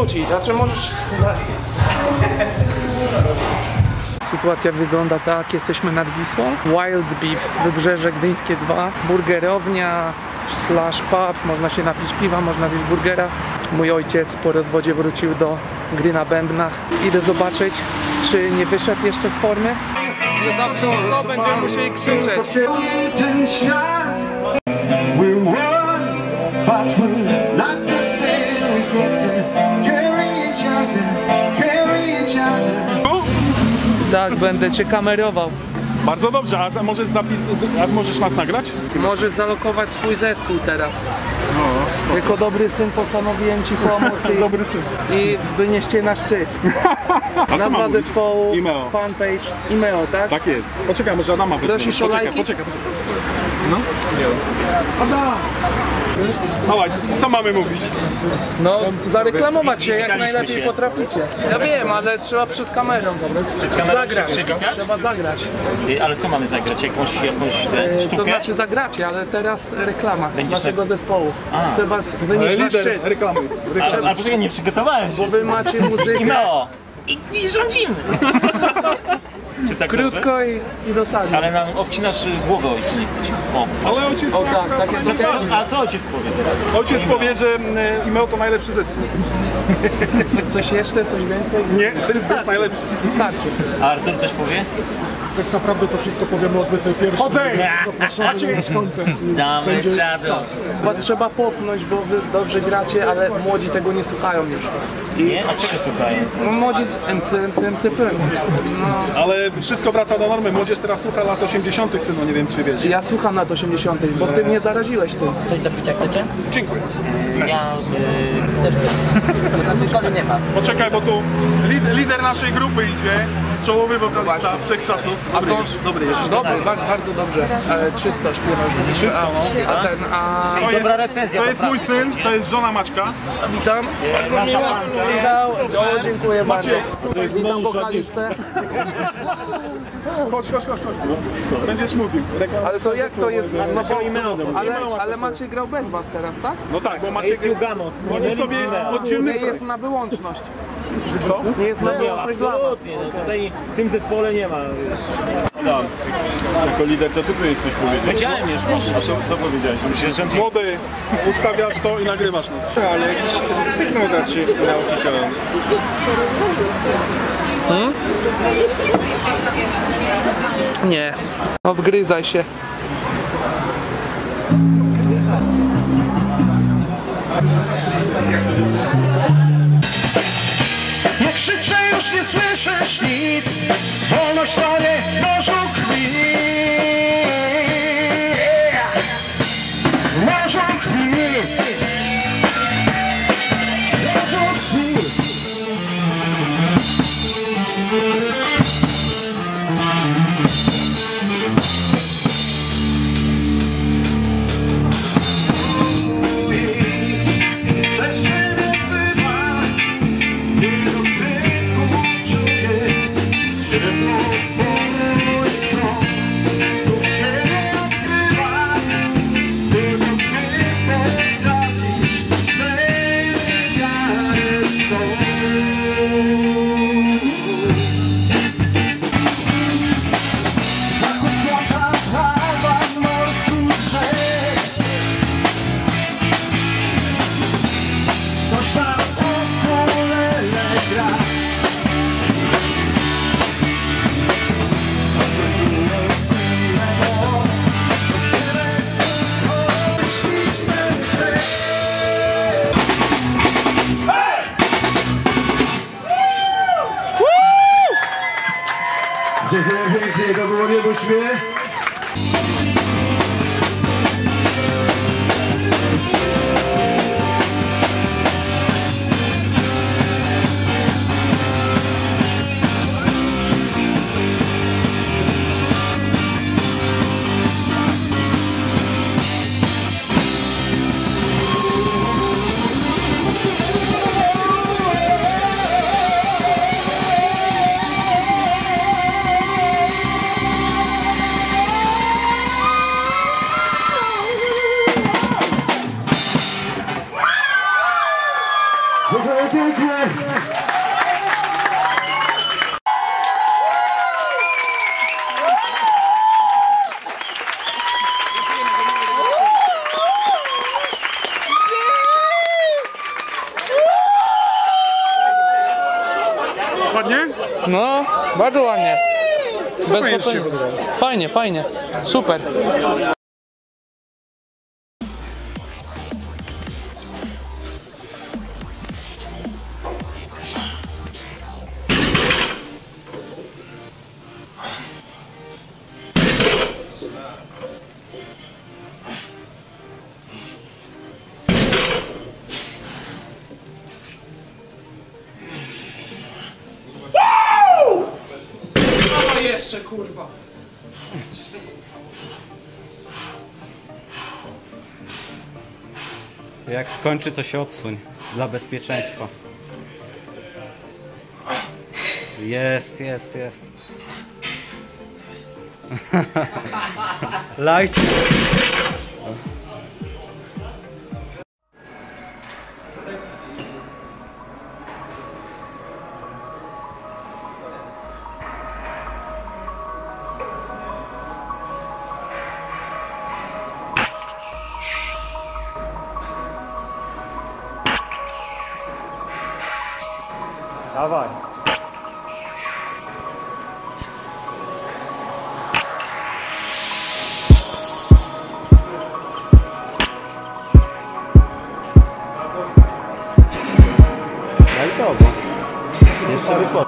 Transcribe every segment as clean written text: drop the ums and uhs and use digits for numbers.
wróci, znaczy możesz... Sytuacja wygląda tak, jesteśmy nad Wisłą. Wild Beef, Wybrzeże Gdyńskie 2, burgerownia slash pub, można się napić piwa, można zjeść burgera. Mój ojciec po rozwodzie wrócił do gry na bębnach. Idę zobaczyć, czy nie wyszedł jeszcze z formy. Za blisko będziemy musieli krzyczeć. Ten świat, we're one, but we're not the same. We get to carry each other. Tak, będę cię kamerował. Bardzo dobrze, a możesz nas nagrać? Możesz zalokować swój zespół teraz. Jako dobry syn postanowiłem ci pomóc Dobry syn. i wynieść cię na szczyt. Nazwa zespołu, Imeo. fanpage, Imeo, tak? Tak jest. Poczekaj, może Adama wezmę. Prosisz o lajki? Poczekaj. No? Adam! Dawaj, co mamy mówić? No, zareklamować się jak najlepiej potraficie. Ja wiem, ale trzeba przed kamerą zagrać. Trzeba zagrać. Ale co mamy zagrać? Jakąś sztukę? To znaczy zagracie, ale teraz reklama Będziesz naszego zespołu. Chcę was wynieść na szczyt. Reklamy. Ale poczekaj, nie przygotowałem się. Bo wy macie muzykę. No! I rządzimy! Czy tak Krótko i dosadnie. Ale nam obcinasz głowę, ojcu, nie chcesz. Ale ojciec... O tak jest okej. A co ojciec powie teraz? Ojciec powie, że Imeo to najlepszy zespół. Coś jeszcze, coś więcej? Nie, ten jest najlepszy. Wystarczy. A Artur coś powie? Tak naprawdę to wszystko powiemy o 21. Chodzę! Zapraszamy na koncert. Damy czadu. Was trzeba popchnąć, bo wy dobrze gracie, ale młodzi tego nie słuchają już. Nie? A czego słuchają? No, młodzi MCP. Ale wszystko wraca do normy. Młodzież teraz słucha lat 80. synu, nie wiem czy wiesz. Ja słucham lat 80., bo ty mnie zaraziłeś tym. Coś do picia chcecie? Dziękuję. Ja też znaczy szkoły nie ma. Poczekaj, bo tu lider naszej grupy idzie. Czołowy wokalista wszechczasów. A to Dobry jest. dobry, bardzo dobrze. 300 śpiewasz. 300, no. A Dobra recenzja. To jest mój syn, to jest żona Maćka. witam. Bardzo miło. Michał. O, dziękuję bardzo. Witam wokalistę. Chodź. Będziesz mówił. Ale to jak to jest? No bo, ale Maciej grał bez was teraz, tak? No tak, bo Maciek... Jugamos. On sobie oddzielny Nie jest na wyłączność. Co? Nie jest na wyłączność dla was. Absolutnie, no tutaj w tym zespole nie ma. Tak. Jako lider to ty powinieneś coś powiedzieć. Powiedziałem już właśnie. A co powiedziałeś? Młody, ustawiasz to i nagrywasz nas. Ale jakiś sygnał dać nauczycielom. Nie. No wgryzaj się. Nie krzyczę, już nie słyszysz nic. Wolność to nie morzu krwi. Morzu krwi. Morzu krwi. Dziękuję pięknie, to było niebośmie. Ładnie? No, bardzo ładnie. Bez fajnie popełnienia. się podobało. Fajnie, fajnie. Super. Jeszcze kurwa. Jak skończy, to się odsuń. Dla bezpieczeństwa. Jest. Lajcie. Dawaj. Lajtowo. Jeszcze wypadł.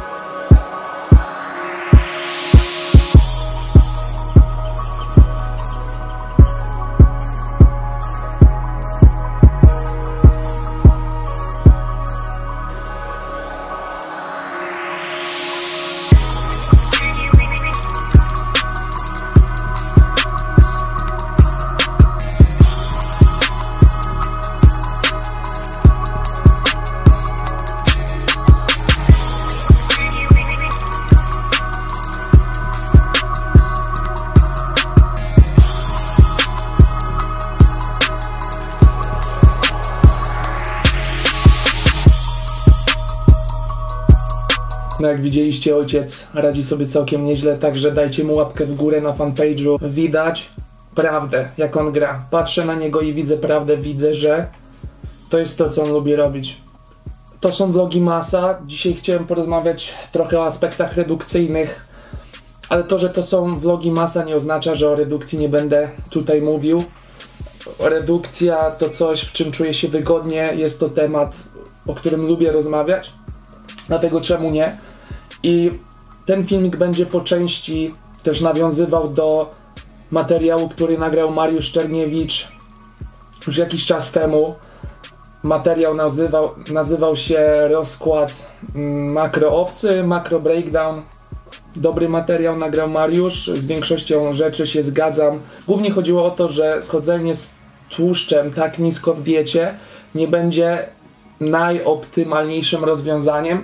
No jak widzieliście, ojciec radzi sobie całkiem nieźle, także dajcie mu łapkę w górę na fanpage'u. Widać prawdę, jak on gra. Patrzę na niego i widzę prawdę, widzę, że to jest to, co on lubi robić. To są vlogi Masa. Dzisiaj chciałem porozmawiać trochę o aspektach redukcyjnych, ale to, że to są vlogi Masa, nie oznacza, że o redukcji nie będę tutaj mówił. Redukcja to coś, w czym czuję się wygodnie, jest to temat, o którym lubię rozmawiać, dlatego czemu nie? I ten filmik będzie po części też nawiązywał do materiału, który nagrał Mariusz Czerniewicz już jakiś czas temu. Materiał nazywał się Rozkład makroowcy, Macro Breakdown. Dobry materiał nagrał Mariusz, z większością rzeczy się zgadzam. Głównie chodziło o to, że schodzenie z tłuszczem tak nisko w diecie nie będzie najoptymalniejszym rozwiązaniem,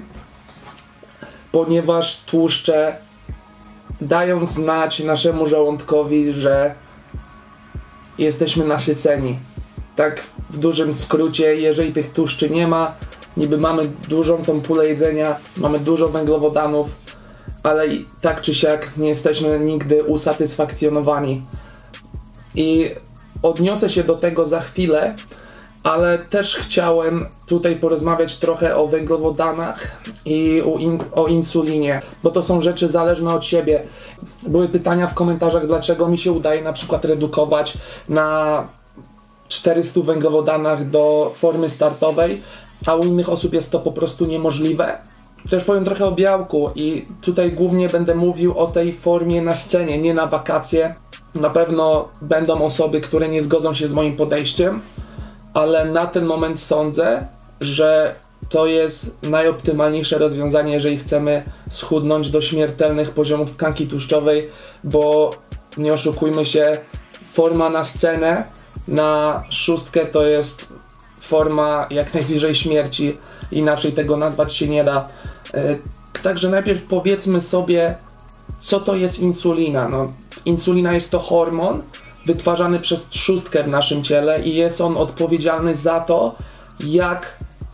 ponieważ tłuszcze dają znać naszemu żołądkowi, że jesteśmy nasyceni. Tak w dużym skrócie, jeżeli tych tłuszczy nie ma, niby mamy dużą tą pulę jedzenia, mamy dużo węglowodanów, ale i tak czy siak nie jesteśmy nigdy usatysfakcjonowani. I odniosę się do tego za chwilę, ale też chciałem tutaj porozmawiać trochę o węglowodanach i o insulinie, bo to są rzeczy zależne od siebie. Były pytania w komentarzach, dlaczego mi się udaje na przykład redukować na 400 węglowodanach do formy startowej, a u innych osób jest to po prostu niemożliwe. Też powiem trochę o białku i tutaj głównie będę mówił o tej formie na scenie, nie na wakacje. Na pewno będą osoby, które nie zgodzą się z moim podejściem, ale na ten moment sądzę, że to jest najoptymalniejsze rozwiązanie, jeżeli chcemy schudnąć do śmiertelnych poziomów tkanki tłuszczowej, bo nie oszukujmy się, forma na scenę, na szóstkę to jest forma jak najbliżej śmierci, inaczej tego nazwać się nie da. Także najpierw powiedzmy sobie, co to jest insulina. No, insulina jest to hormon wytwarzany przez trzustkę w naszym ciele i jest on odpowiedzialny za to, jak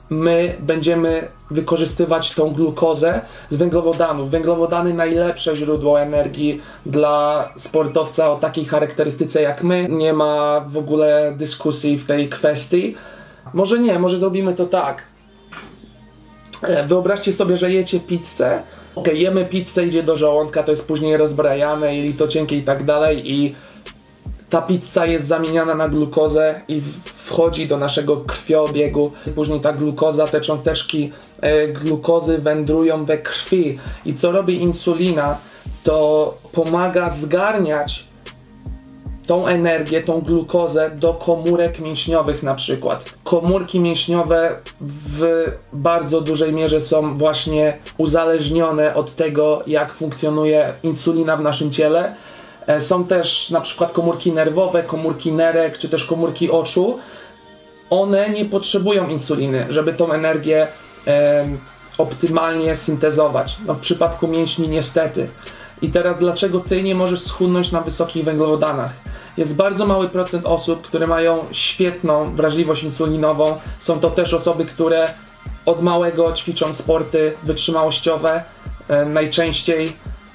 my będziemy wykorzystywać tą glukozę z węglowodanów. Węglowodany najlepsze źródło energii dla sportowca o takiej charakterystyce jak my. Nie ma w ogóle dyskusji w tej kwestii. Może nie, może zrobimy to tak. Wyobraźcie sobie, że jecie pizzę. Jemy pizzę, idzie do żołądka, to jest później rozbrajane i to cienkie i tak dalej i ta pizza jest zamieniana na glukozę i wchodzi do naszego krwiobiegu. Później ta glukoza, te cząsteczki glukozy wędrują we krwi. I co robi insulina? To pomaga zgarniać tą energię, tą glukozę do komórek mięśniowych na przykład. Komórki mięśniowe w bardzo dużej mierze są właśnie uzależnione od tego, jak funkcjonuje insulina w naszym ciele. Są też na przykład komórki nerwowe, komórki nerek, czy też komórki oczu. One nie potrzebują insuliny, żeby tą energię optymalnie syntezować. No, w przypadku mięśni niestety. I teraz dlaczego ty nie możesz schudnąć na wysokich węglowodanach? Jest bardzo mały procent osób, które mają świetną wrażliwość insulinową. Są to też osoby, które od małego ćwiczą sporty wytrzymałościowe, najczęściej.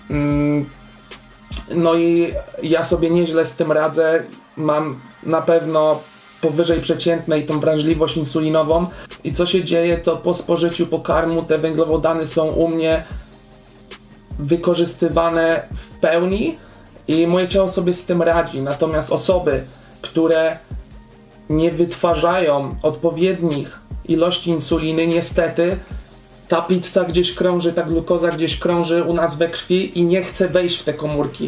No i ja sobie nieźle z tym radzę. Mam na pewno powyżej przeciętnej tą wrażliwość insulinową. I co się dzieje, to po spożyciu pokarmu te węglowodany są u mnie wykorzystywane w pełni i moje ciało sobie z tym radzi. Natomiast osoby, które nie wytwarzają odpowiednich ilości insuliny, niestety ta pizza gdzieś krąży, ta glukoza gdzieś krąży u nas we krwi i nie chce wejść w te komórki.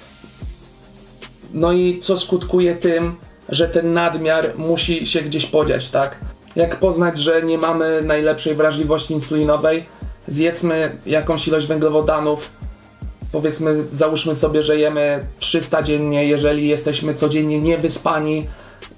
No i co skutkuje tym, że ten nadmiar musi się gdzieś podziać, tak? Jak poznać, że nie mamy najlepszej wrażliwości insulinowej? Zjedzmy jakąś ilość węglowodanów, powiedzmy, załóżmy sobie, że jemy 300 dziennie, jeżeli jesteśmy codziennie niewyspani,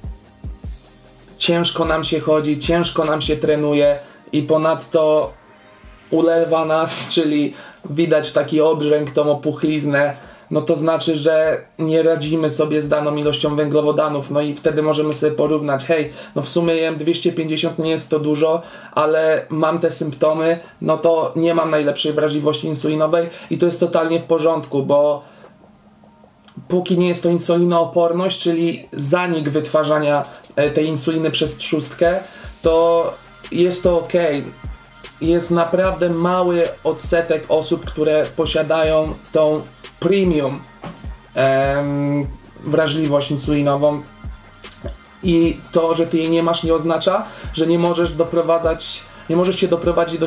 ciężko nam się chodzi, ciężko nam się trenuje i ponadto ulewa nas, czyli widać taki obrzęk, tą opuchliznę, no to znaczy, że nie radzimy sobie z daną ilością węglowodanów, no i wtedy możemy sobie porównać, hej, no w sumie jem 250, nie jest to dużo, ale mam te symptomy, no to nie mam najlepszej wrażliwości insulinowej i to jest totalnie w porządku, bo póki nie jest to insulinooporność, czyli zanik wytwarzania tej insuliny przez trzustkę, to jest to ok. Jest naprawdę mały odsetek osób, które posiadają tą premium wrażliwość insulinową i to, że ty jej nie masz, nie oznacza, że nie możesz się doprowadzić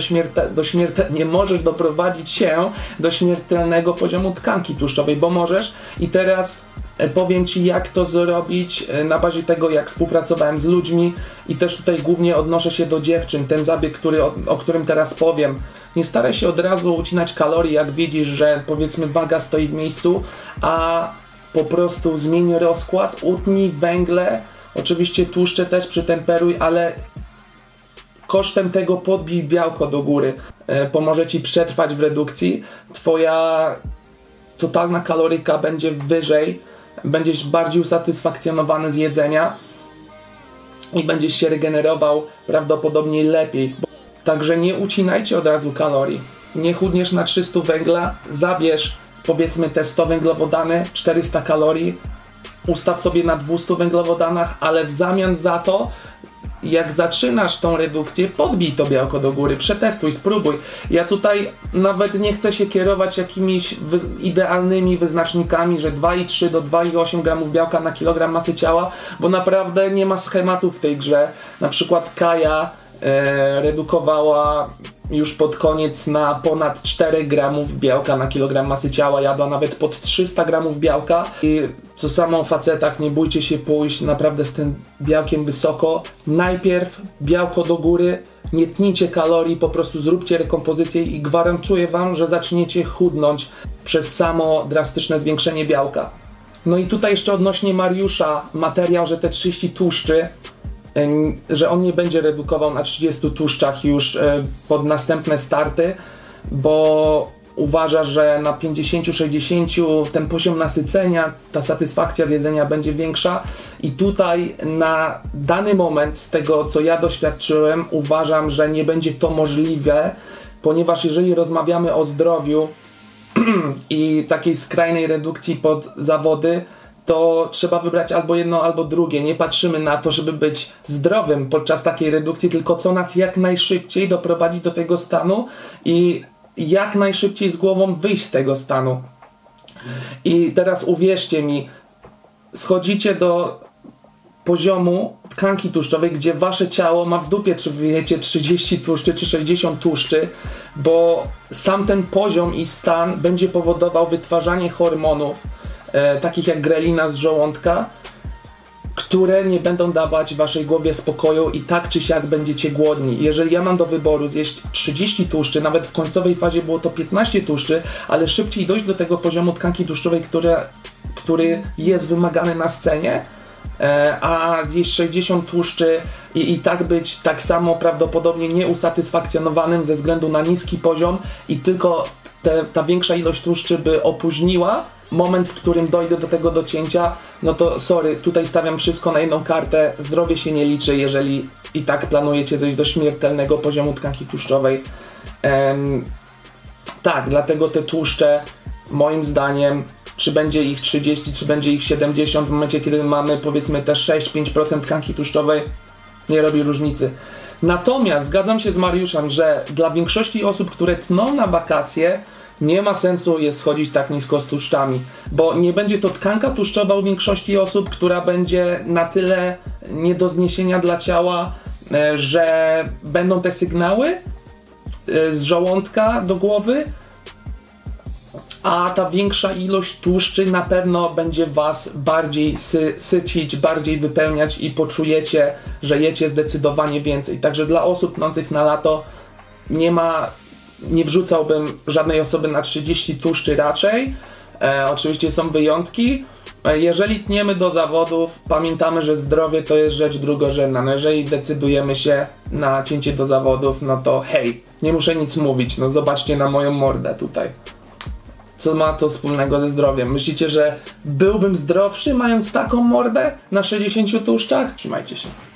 do śmiertelnego poziomu tkanki tłuszczowej, bo możesz. I teraz powiem ci, jak to zrobić na bazie tego, jak współpracowałem z ludźmi i też tutaj głównie odnoszę się do dziewczyn. Ten zabieg, o którym teraz powiem, nie staraj się od razu ucinać kalorii, jak widzisz, że powiedzmy waga stoi w miejscu, a po prostu zmień rozkład, utnij węgle, oczywiście tłuszcze też przytemperuj, ale kosztem tego podbij białko do góry. Pomoże ci przetrwać w redukcji. Twoja totalna kaloryka będzie wyżej, będziesz bardziej usatysfakcjonowany z jedzenia i będziesz się regenerował prawdopodobnie lepiej. Także nie ucinajcie od razu kalorii. Nie chudniesz na 300 węgla, zabierz powiedzmy te 100 węglowodany, 400 kalorii, ustaw sobie na 200 węglowodanach, ale w zamian za to, jak zaczynasz tą redukcję, podbij to białko do góry, przetestuj, spróbuj. Ja tutaj nawet nie chcę się kierować jakimiś idealnymi wyznacznikami, że 2,3 do 2,8 gramów białka na kilogram masy ciała, bo naprawdę nie ma schematu w tej grze. Na przykład Kaja redukowała już pod koniec na ponad 4 gramów białka na kilogram masy ciała, jadła nawet pod 300 gramów białka i co samo o facetach, nie bójcie się pójść naprawdę z tym białkiem wysoko. Najpierw białko do góry, nie tnijcie kalorii, po prostu zróbcie rekompozycję i gwarantuję wam, że zaczniecie chudnąć przez samo drastyczne zwiększenie białka. No i tutaj jeszcze odnośnie Mariusza, materiał, że te 30 tłuszczy, że on nie będzie redukował na 30 tłuszczach już pod następne starty, bo uważa, że na 50-60 ten poziom nasycenia, ta satysfakcja z jedzenia będzie większa i tutaj na dany moment z tego, co ja doświadczyłem, uważam, że nie będzie to możliwe, ponieważ jeżeli rozmawiamy o zdrowiu i takiej skrajnej redukcji pod zawody, to trzeba wybrać albo jedno, albo drugie. Nie patrzymy na to, żeby być zdrowym podczas takiej redukcji, tylko co nas jak najszybciej doprowadzi do tego stanu i jak najszybciej z głową wyjść z tego stanu. I teraz uwierzcie mi, schodzicie do poziomu tkanki tłuszczowej, gdzie wasze ciało ma w dupie, czy wyjecie 30 tłuszczy, czy 60 tłuszczy, bo sam ten poziom i stan będzie powodował wytwarzanie hormonów, takich jak grelina z żołądka, które nie będą dawać waszej głowie spokoju i tak czy siak będziecie głodni. Jeżeli ja mam do wyboru zjeść 30 tłuszczy, nawet w końcowej fazie było to 15 tłuszczy, ale szybciej dojść do tego poziomu tkanki tłuszczowej, który jest wymagany na scenie, a zjeść 60 tłuszczy i tak być tak samo prawdopodobnie nieusatysfakcjonowanym ze względu na niski poziom i tylko ta większa ilość tłuszczy by opóźniła moment, w którym dojdę do tego docięcia, no to sorry, tutaj stawiam wszystko na jedną kartę, zdrowie się nie liczy, jeżeli i tak planujecie zejść do śmiertelnego poziomu tkanki tłuszczowej. Tak, dlatego te tłuszcze, moim zdaniem, czy będzie ich 30, czy będzie ich 70, w momencie kiedy mamy powiedzmy te 6-5% tkanki tłuszczowej, nie robi różnicy. Natomiast zgadzam się z Mariuszem, że dla większości osób, które tną na wakacje, nie ma sensu jest schodzić tak nisko z tłuszczami, bo nie będzie to tkanka tłuszczowa u większości osób, która będzie na tyle nie do zniesienia dla ciała, że będą te sygnały z żołądka do głowy, a ta większa ilość tłuszczy na pewno będzie was bardziej sycić, bardziej wypełniać i poczujecie, że jecie zdecydowanie więcej. Także dla osób tnących na lato nie wrzucałbym żadnej osoby na 30 tłuszczy raczej. Oczywiście są wyjątki. Jeżeli tniemy do zawodów, pamiętamy, że zdrowie to jest rzecz drugorzędna. No jeżeli decydujemy się na cięcie do zawodów, no to hej, nie muszę nic mówić, no zobaczcie na moją mordę tutaj. Co ma to wspólnego ze zdrowiem? Myślicie, że byłbym zdrowszy mając taką mordę na 60 tłuszczach? Trzymajcie się.